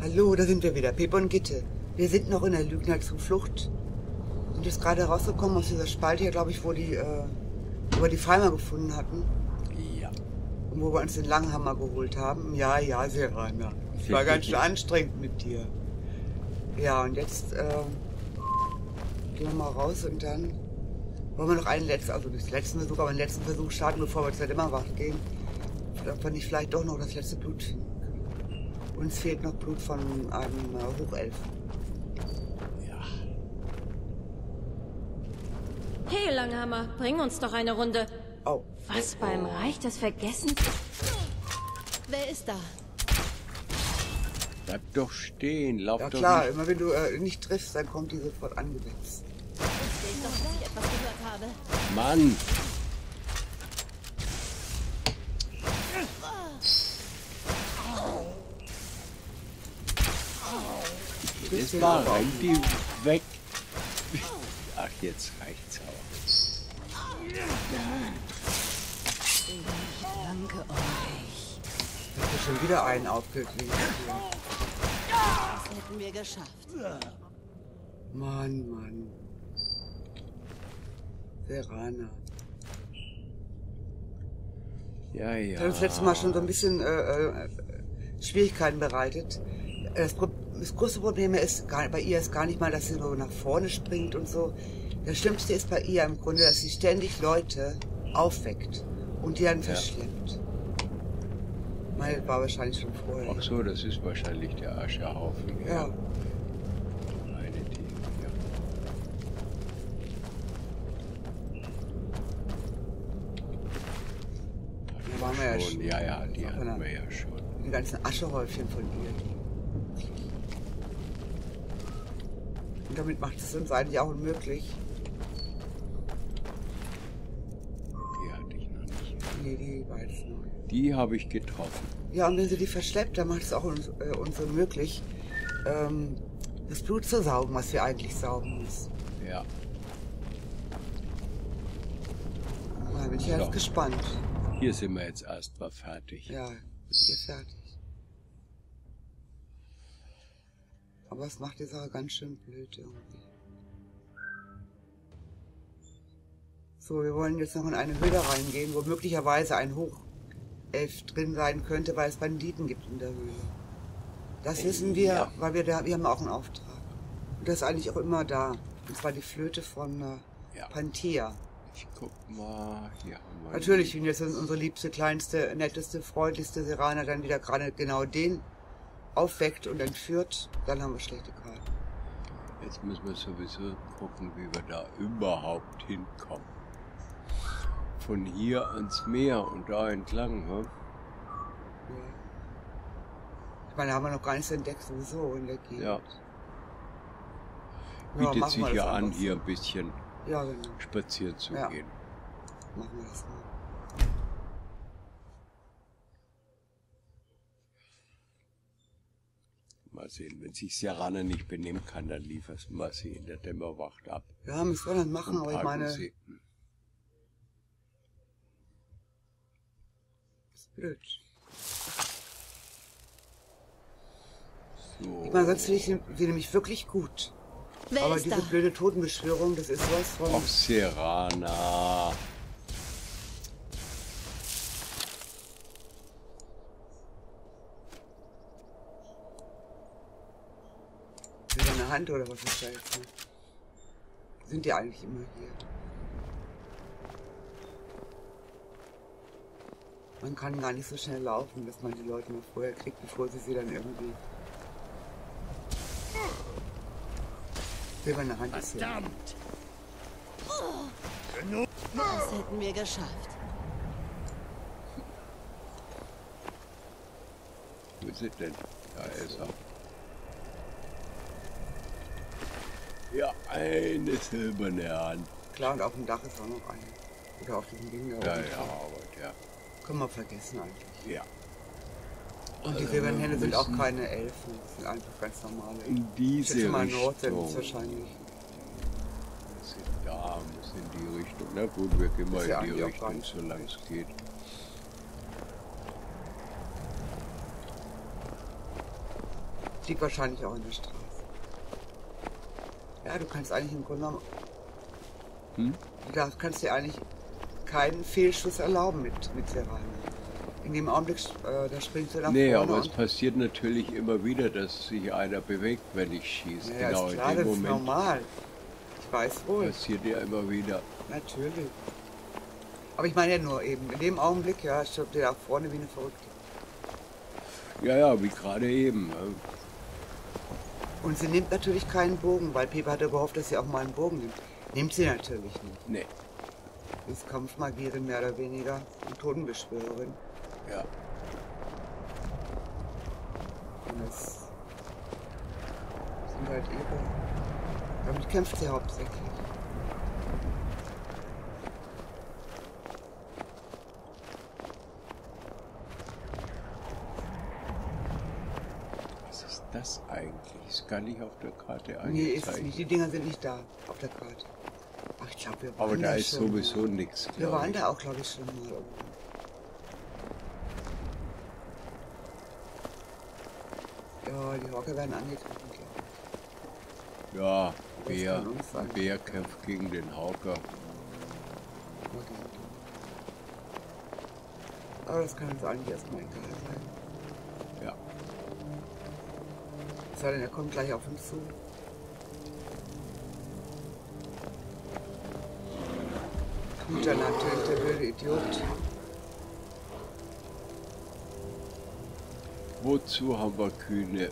Hallo, da sind wir wieder. Pip und Gitte. Wir sind noch in der Lügner Zuflucht. Sind jetzt gerade rausgekommen aus dieser Spalte hier, glaube ich, wo wir die Pfeimer gefunden hatten. Ja. Und wo wir uns den Langhammer geholt haben. Ja, ja, Serana. Es war ganz schön anstrengend mit dir. Ja, und jetzt gehen wir mal raus und dann wollen wir noch einen letzten, also nicht den letzten Versuch, aber einen letzten Versuch starten, bevor wir zur Dämmerwacht gehen. Ob wir nicht vielleicht doch noch das letzte Blut finden können. Uns fehlt noch Blut von einem Hochelfen. Ja. Hey, Langhammer, bring uns doch eine Runde. Oh. Was beim Reich des Vergessens? Wer ist da? Bleib doch stehen, lauf Ja doch klar, nicht. immer wenn du nicht triffst, dann kommt die sofort angesetzt. Ich sehe doch, dass ich etwas gehört habe. Mann! Jedes Mal rennt die weg. Ach, jetzt reicht's aber. Ich danke euch. Ich habe schon wieder einen aufgekriegt. Das hätten wir geschafft. Mann, Mann. Serana. Ja, ja. Das hat uns das letzte Mal schon so ein bisschen Schwierigkeiten bereitet. Das größte Problem bei ihr ist gar nicht mal, dass sie so nach vorne springt und so. Das Schlimmste ist bei ihr im Grunde, dass sie ständig Leute aufweckt und die dann verschleppt. Meine war wahrscheinlich schon vorher. Ach so, das ist wahrscheinlich der Aschehaufen. Ja. Meine Dinge, ja. Da waren wir ja schon. Ja, ja, die hatten wir ja schon. Die ganzen Aschehäufchen von ihr. Und damit macht es uns eigentlich auch unmöglich. Die hatte ich noch nicht. Nee, die war jetzt neu. Die habe ich getroffen. Ja, und wenn sie die verschleppt, dann macht es auch uns unmöglich, das Blut zu saugen, was wir eigentlich saugen müssen. Ja. Da bin ich jetzt gespannt. Hier sind wir jetzt erst mal fertig. Ja, sind wir fertig. Aber es macht die Sache ganz schön blöd irgendwie. So, wir wollen jetzt noch in eine Höhle reingehen, wo möglicherweise ein Hochelf drin sein könnte, weil es Banditen gibt in der Höhle. Das wissen wir, weil wir haben auch einen Auftrag. Und das ist eigentlich auch immer da. Und zwar die Flöte von Panthea. Ich guck mal, hier haben wir... Natürlich, wenn jetzt unsere liebste, kleinste, netteste, freundlichste Serana dann wieder gerade genau den aufweckt und entführt, dann haben wir schlechte Karten. Jetzt müssen wir sowieso gucken, wie wir da überhaupt hinkommen. Von hier ans Meer und da entlang, ne? Ja. Ich meine, haben wir noch gar nichts entdeckt, sowieso in der Gegend. Ja. Ja, Bietet machen sich wir ja das an, einfach hier so. ein bisschen Ja, genau. spazieren zu Ja. gehen. Machen wir das mal. Mal sehen, wenn sich Serana nicht benehmen kann, dann lieferst du sie in der Dämmerwacht ab. Ja, müssen wir dann machen, aber ich meine, das Sie. ist blöd. So. Ich meine, sonst finde ich sie nämlich wirklich gut. Wer Aber ist diese da? blöde Totenbeschwörung, das ist was von... Ach, Serana. Über eine Hand oder was ist da jetzt? Sind die eigentlich immer hier? Man kann gar nicht so schnell laufen, dass man die Leute noch vorher kriegt, bevor sie dann irgendwie... Über eine Hand ist hier. Verdammt! Das hätten wir geschafft. Wo ist er denn? Da ist er. Ja, eine silberne Hand. Klar, und auf dem Dach ist auch noch eine. Oder auf diesem Ding da Ja, oben. ja, aber ja. Können wir vergessen eigentlich. Ja. Und die silbernen Hände sind auch keine Elfen, das sind einfach ganz normale. In Ich diese schätze mal Nord sind es Richtung. wahrscheinlich. Wir sind da, muss in die Richtung. Na gut, wir gehen mal Ist ja in die eigentlich auch gar Richtung, nicht solange es geht. Liegt wahrscheinlich auch in der Straße. Ja, du kannst eigentlich im Grunde genommen... Du kannst dir eigentlich keinen Fehlschuss erlauben mit Serrano. In dem Augenblick, da springst du nach Nee, vorne. aber es passiert natürlich immer wieder, dass sich einer bewegt, wenn ich schieße. Ja, Genau ist klar, in dem das ist Moment normal. Ich weiß wohl. passiert ja immer wieder. Natürlich. Aber ich meine ja nur eben, in dem Augenblick, ja, stirbt der da vorne wie eine Verrückte. Ja, wie gerade eben. Und sie nimmt natürlich keinen Bogen, weil Pepe hatte gehofft, dass sie auch mal einen Bogen nimmt. Nimmt sie natürlich nicht. Nee, Ist Kampfmagierin mehr oder weniger und Totenbeschwörerin. ja. Und das sind halt ihre... Damit kämpft sie hauptsächlich. Was ist das eigentlich? Ist gar nicht auf der Karte Nee, ist es angezeigt. nicht. Die Dinger sind nicht da auf der Karte. Ach, ich glaube, wir waren Aber da ist schon sowieso mal. nichts, Wir glaube waren ich. da auch, glaube ich, schon mal irgendwo. Ja, die Hawker werden angegriffen, glaube ich. Ja, Das Bär, kann uns sein. Bär kämpft gegen den Hauker. Aber das kann uns eigentlich erstmal egal sein. Ja, Es sei denn, er kommt gleich auf uns zu. Tut er natürlich, der blöde Idiot. wozu haben wir Kühne?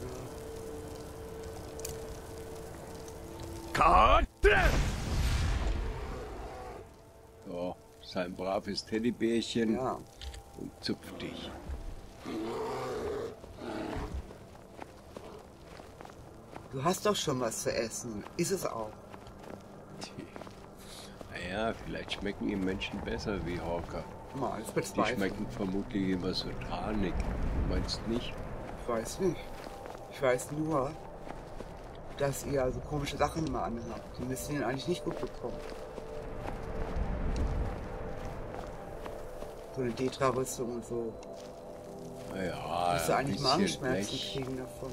So, sein braves Teddybärchen Ja. und zupft dich. Du hast doch schon was zu essen. Ist es auch. Naja, vielleicht schmecken ihm Menschen besser wie Hawker. Mal, das Die bezweifle. schmecken vermutlich immer so tarnig. Du meinst nicht? Ich weiß nicht. Ich weiß nur, dass ihr also komische Sachen immer anhabt. Die müsst ihr ihn eigentlich nicht gut bekommen. So eine Detra-Rüstung und so. Naja, Müsst ihr ein eigentlich bisschen Magenschmerzen Blech. kriegen davon.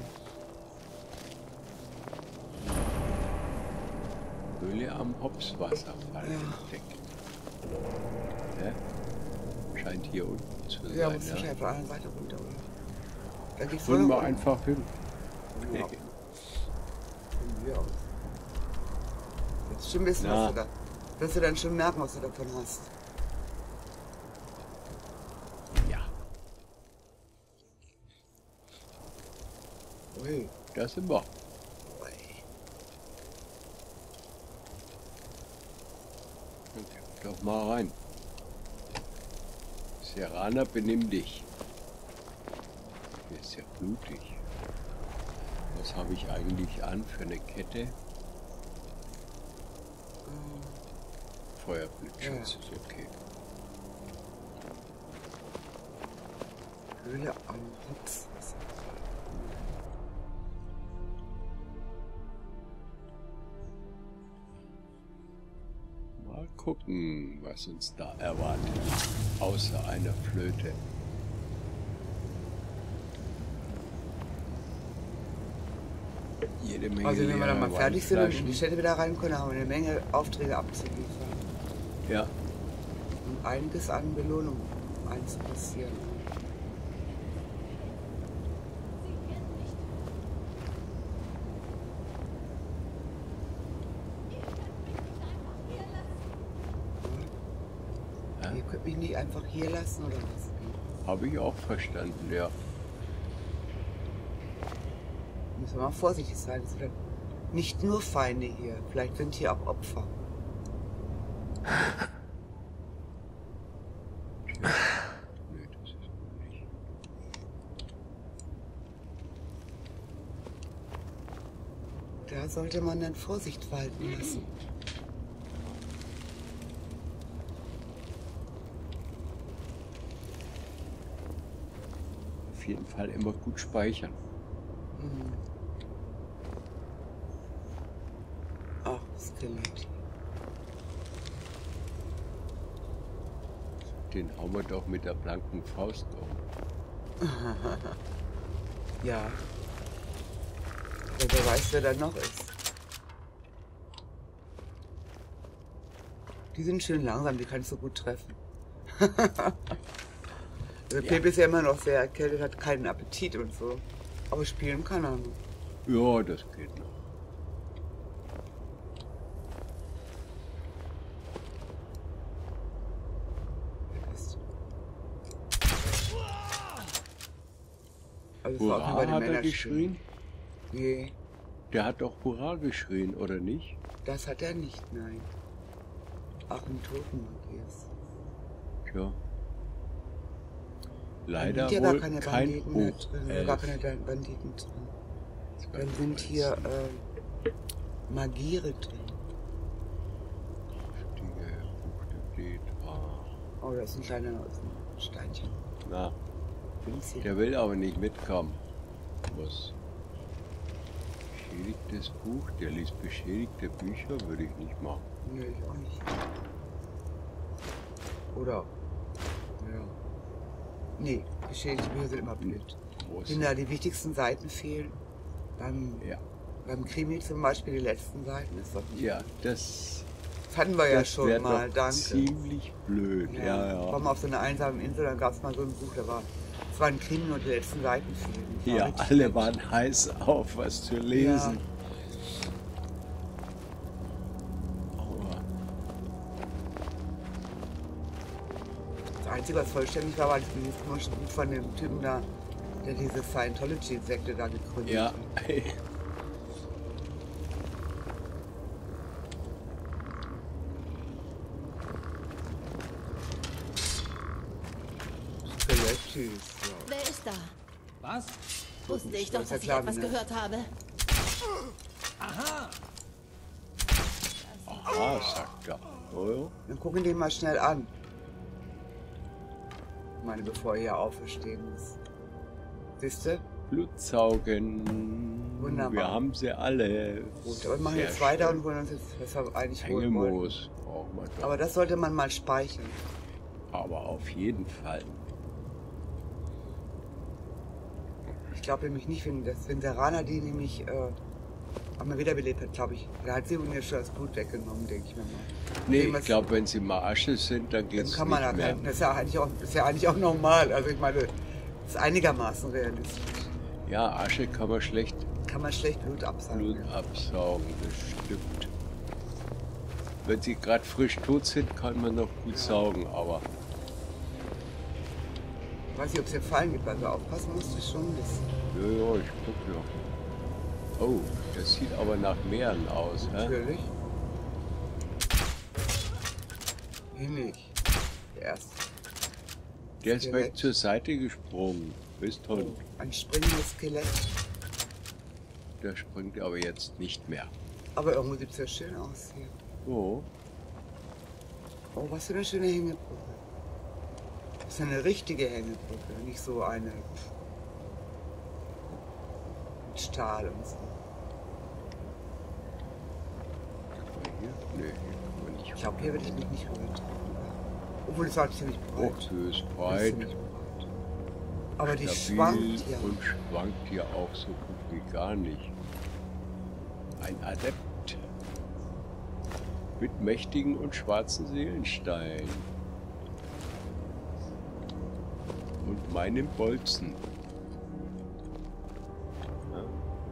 Höhle am Hopswasserfall entdeckt. Ja? Scheint hier unten zu Ja, sein. muss ich auf der anderen Seite runter, oder? Da geht's Wollen wir runter. einfach hin. Ja. Von mir aus. Jetzt schon wissen, Na. was du da. Wirst du dann schon merken, was du davon hast. Ja, Ui. da sind wir. Ui. Okay, doch mal rein. Serrana, benimm dich. Hier ist ja blutig. Was habe ich eigentlich an für eine Kette? Feuerblitzschutz ist okay. Höhle am Hopswasser. Mal gucken, was uns da erwartet. Außer einer Flöte. Jede Menge Also wenn wir dann mal leere fertig sind und in Weinflaschen. die Städte wieder rein können, haben wir eine Menge Aufträge abzuliefern. Ja, Und einiges an Belohnung einzukassieren. Ja. Ihr könnt mich nicht einfach hier lassen, oder was? habe ich auch verstanden, ja. Müssen wir mal vorsichtig sein. Es sind nicht nur Feinde hier. Vielleicht sind hier auch Opfer. Nee, das ist wohl nicht. Da sollte man dann Vorsicht walten lassen. Auf jeden Fall immer gut speichern. Ach, Skelett. Den hauen wir doch mit der blanken Faust um. Ja. wer weiß, wer da noch ist. Die sind schön langsam, die kannst du gut treffen. Der Pepe ist ja immer noch sehr erkältet, hat keinen Appetit und so. Aber spielen kann er noch. Ja, das geht noch. Also Hurra, bei den hat er Männern geschrien? Nee, Der hat doch Hurra geschrien, oder nicht? das hat er nicht, nein. Ach, ein Totenmagiers. Tja. Leider sind ja gar wohl keine kein Banditen mehr drin. Hochelf. Gar keine Banditen drin. Dann sind hier Magiere drin. Oh, das ist ein kleiner Steinchen. Na, Winzig. der will aber nicht mitkommen. Was? Beschädigtes Buch? Der liest beschädigte Bücher? Würde ich nicht machen. Nee, ich auch nicht. Oder? Ja. Nee, beschädigte Bücher sind immer blöd. Wo ist Wenn da die wichtigsten Seiten fehlen, Ja. beim Krimi zum Beispiel die letzten Seiten, ist doch nicht. Ja, das hatten wir ja das schon wär mal, doch danke. ziemlich blöd. Ja, War mal auf so einer einsamen Insel, dann gab es mal so ein Buch, es war ein Krimi und die letzten Seiten fehlen. Das war Ja, richtig alle nett. waren heiß auf, was zu lesen. Aua. Das Einzige, was vollständig war dieses komische Buch von dem Typen da, der diese Scientology-Sekte da gegründet Ja, hat. Skelettis, ja. Wer ist da? Was? Wusste ich doch, Das ist ja dass ich klar, etwas ne? gehört habe. Aha! aha, sagt er. Oh, ja. Dann gucken den mal schnell an. Ich meine, bevor er hier auferstehen muss. Siehst du? Blutsaugen. Wunderbar. Wir haben sie alle. Gut, aber wir machen Sehr jetzt weiter schön. und holen uns jetzt, was wir eigentlich holen wollen. Hängemoos brauchen wir doch. Aber das sollte man mal speichern. Aber auf jeden Fall. Ich glaube nämlich nicht, wenn Serana die nämlich einmal wiederbelebt hat, glaube ich. Da hat sie mir schon das Blut weggenommen, denke ich mir mal. Nee, Dem, was- ich glaube, wenn sie mal Asche sind, dann geht Dann es kann man nicht da mehr. kein, das ist ja eigentlich auch normal. Also ich meine, das ist einigermaßen realistisch. Ja, Asche kann man schlecht Kann man schlecht Blut absaugen. Blut absaugen, das stimmt. Wenn sie gerade frisch tot sind, kann man noch gut saugen, aber Ich weiß nicht, ob es hier Fallen gibt, also aufpassen musst du schon ein bisschen. ja, ich guck noch. Oh, das sieht aber nach Meeren aus, hä? Natürlich. Hier nicht. Der erste. Der ist Skelett. weg zur Seite gesprungen. Bist toll. Ein springendes Skelett. Der springt aber jetzt nicht mehr. Aber irgendwo sieht es ja schön aus hier. Oh, Oh, was für eine schöne Hängebrücke. Das ist eine richtige Hängebrücke, nicht so eine mit Stahl und so. hier? Nee, hier kann man nicht. Ich glaube, hier würde ich mich nicht rühren. Obwohl, es war ziemlich Oh, breit. sie ist Das ist breit. ziemlich breit. Aber die Stabil schwankt ja. und schwankt hier auch so gut wie gar nicht. Ein Adept. Mit mächtigen und schwarzen Seelenstein. Und meinem Bolzen. Ja.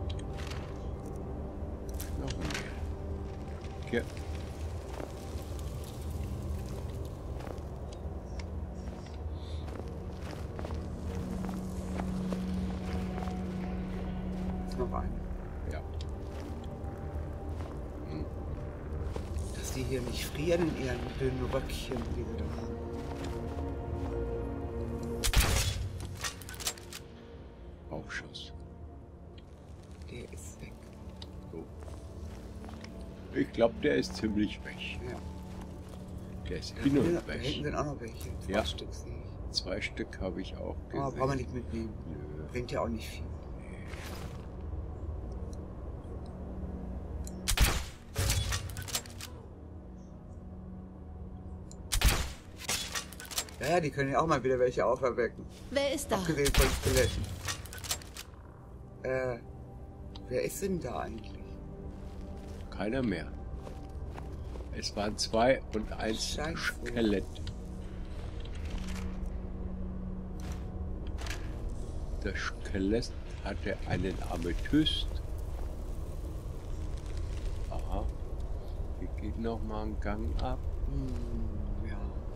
Noch mehr. Ja. Ist noch eine. Ja. Dass die hier nicht frieren in ihren dünnen Röckchen, die sie da haben. Aufschuss. Der ist weg. So. Ich glaube, der ist ziemlich weg. Ja. Der ist Da hin und hinten weg. sind auch noch welche. Zwei Ja. Stück sehe ich. 2 Stück habe ich auch gesehen. Aber brauchen wir nicht mitnehmen. Nö. Bringt ja auch nicht viel. Ja, die können ja auch mal wieder welche auferwecken. Wer ist da? Abgesehen von Skeletten. Wer ist denn da eigentlich? Keiner mehr. Es waren 2 und 1 Scheiße. Skelett. Das Skelett hatte einen Amethyst. Aha. Hier geht noch mal ein Gang ab. Ja.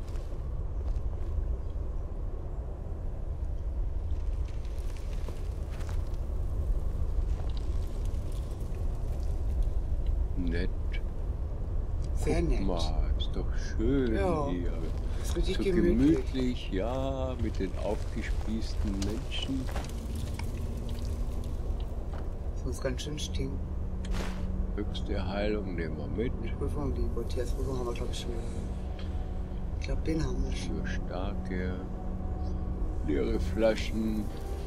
Nett. Sehr Guck nett. mal, ist doch schön Ja, hier. ist richtig So gemütlich, ja, mit den aufgespießten Menschen. Das muss ganz schön stinken. Höchste Heilung nehmen wir mit. Die Prüfung, die Matthias-Prüfung haben wir, glaube ich, schon. Ich glaube, den haben wir schon. Für starke, leere Flaschen.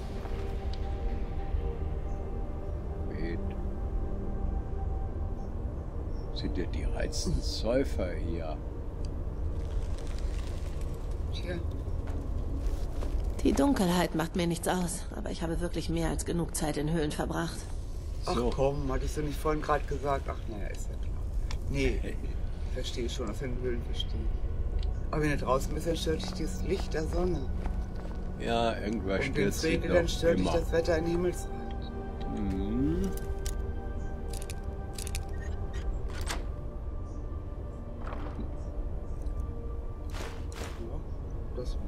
Met. Sind ja die reizen Säufer hier. Tja, Die Dunkelheit macht mir nichts aus, aber ich habe wirklich mehr als genug Zeit in Höhlen verbracht. ach So. komm, hattest du nicht vorhin gerade gesagt? Ach, naja, ist ja klar. Nee, ich verstehe schon, aus den Höhlen verstehe. Aber wenn du draußen bist, dann stört dich das Licht der Sonne. Ja, irgendwas Und wenn stört es sie regnet, dann doch stört dich immer. das Wetter in Himmelsrand. Mhm. Ja, das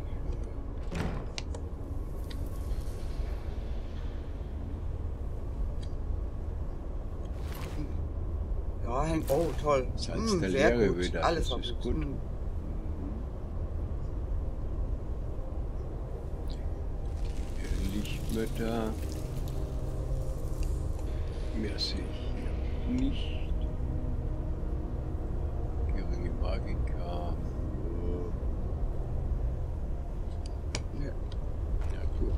ja, hängt. Oh, toll. Salz der sehr Leere gut. wieder, Alles das war ist gut. gut. Lichtmeter. Mehr sehe ich hier nicht. Geringe Magika. Ja. Ja, gut.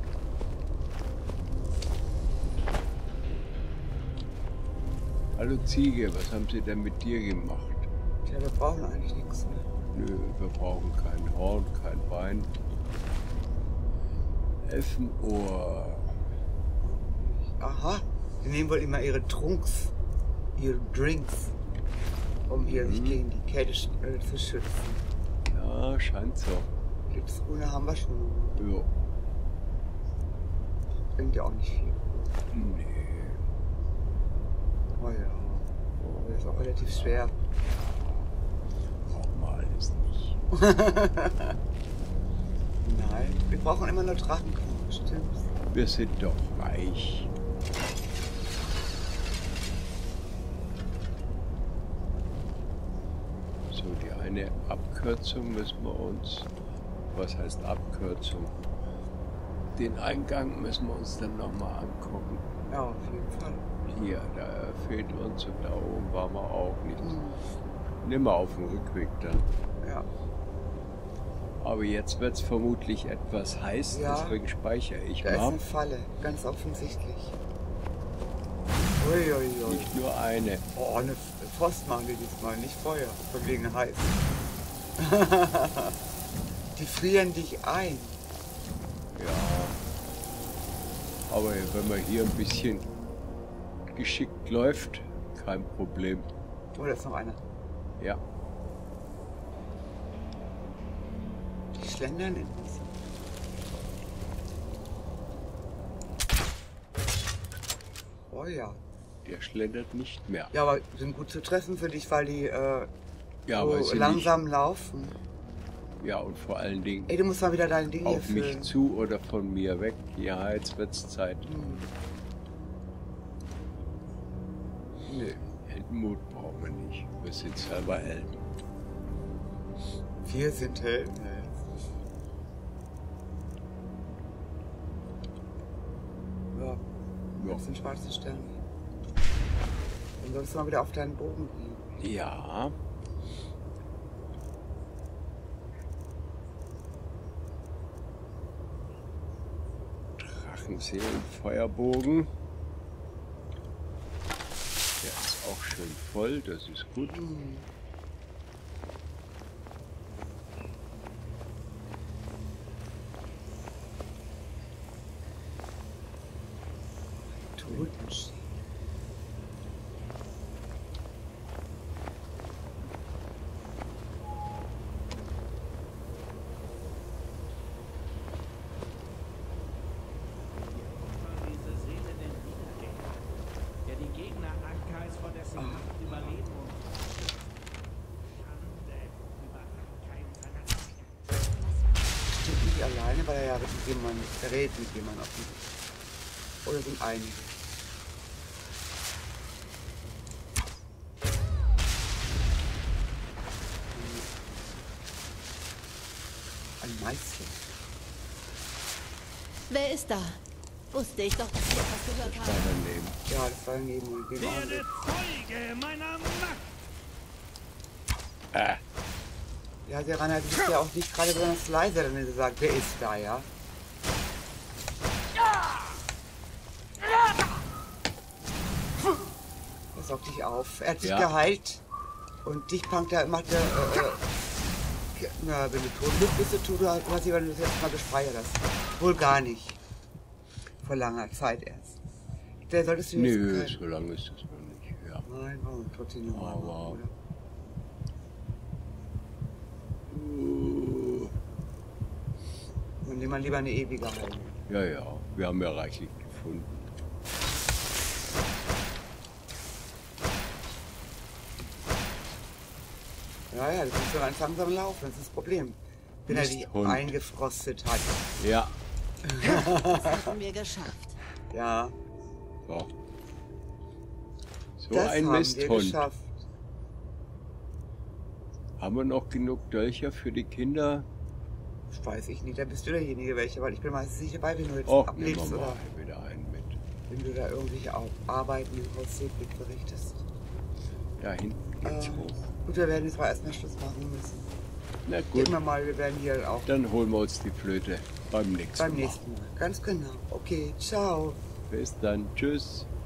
Hallo Ziege, was haben Sie denn mit dir gemacht? Tja, wir brauchen eigentlich nichts mehr. Nö, wir brauchen kein Horn, kein Bein. Elfenohr. Aha, die nehmen wohl immer ihre Trunks, ihre Drinks, um hier sich gegen die Kälte zu schützen. Ja, scheint so. Lipsgrüne haben wir schon. Ja. Bringt ja auch nicht viel. Nee. Oh ja. Oh, das ist auch relativ schwer. Brauchen wir alles nicht. Nein, wir brauchen immer nur Drachenknochen, stimmt. Wir sind doch reich. So, die eine Abkürzung müssen wir uns... Was heißt Abkürzung? Den Eingang müssen wir uns dann nochmal angucken. Ja, auf jeden Fall. Hier, da fehlt uns und da oben waren wir auch nicht. Nimm mal auf dem Rückweg dann. Ja. Aber jetzt wird es vermutlich etwas heiß, Ja. deswegen speichere ich Da ist mal. eine Falle, ganz offensichtlich. Uiuiui. Nicht nur eine. Oh, eine Pfosten machen die diesmal, nicht Feuer, von wegen heiß. Die frieren dich ein. Ja. Aber wenn man hier ein bisschen geschickt läuft, kein Problem. Oh, da ist noch einer. Ja. Die schlendern in uns. Oh ja. Der schlendert nicht mehr. Ja, aber sind gut zu treffen für dich, weil die Ja, so weil sie langsam laufen. Nicht, ja, und vor allen Dingen Ey, du musst mal wieder dein Ding hier auf mich füllen. zu oder von mir weg. Ja, jetzt wird's Zeit. Nö. Heldenmut brauchen wir nicht. Wir sind selber Helden. Wir sind Helden. Ja. Ja. Das sind schwarze Sterne. Dann sollst du mal wieder auf deinen Bogen gehen. Ja. Drachenseelenfeuerbogen. Der ist auch schön voll, das ist gut. Totenschädel. Stimmt nicht alleine, weil er ja mit jemandem redet, mit jemandem auf dem. Oder sind einige. Ein Meister. Wer ist da? Wusste ich doch, dass ich etwas gehört Da habe. daneben. Ja, das war daneben und dem Werde Augenblick. Zeuge meiner Macht! Ah, Ja, Serana, du bist ja auch nicht gerade besonders leise, wenn du sagst, wer ist da, ja? Er saugt dich auf. Er hat sich Ja. geheilt und dich macht er, na, wenn du tot bist, bist du tot, du hast jemanden das letzte Mal gespeichert hast. Wohl gar nicht. Vor langer Zeit erst. Der solltest du jetzt nö, so lange ist das noch nicht. Ja. Nein, warum trotzdem noch mal, Aber- oder? Dann nehmen wir lieber eine ewige Heilung. Ja, ja, wir haben ja reichlich gefunden. Ja, ja, das ist so ganz langsam laufen, das ist das Problem. Wenn er die Misthund. eingefrostet hat. Ja, Das haben wir geschafft. Ja, so. So das ein haben wir Misthund. geschafft. Haben wir noch genug Dölcher für die Kinder? Das weiß ich nicht, da bist du derjenige welche, weil ich bin meistens nicht dabei, wenn du jetzt Och, nehmen wir ablegst oder mal wieder einen mit. wenn du da irgendwelche Arbeiten im Hausseeblick berichtest. Da hinten geht's hoch. Gut, wir werden jetzt mal erstmal Schluss machen müssen. Na gut, Denken wir mal, wir werden hier auch dann holen wir uns die Flöte beim nächsten beim Mal. nächsten Mal. Ganz genau. Okay, ciao. Bis dann, tschüss.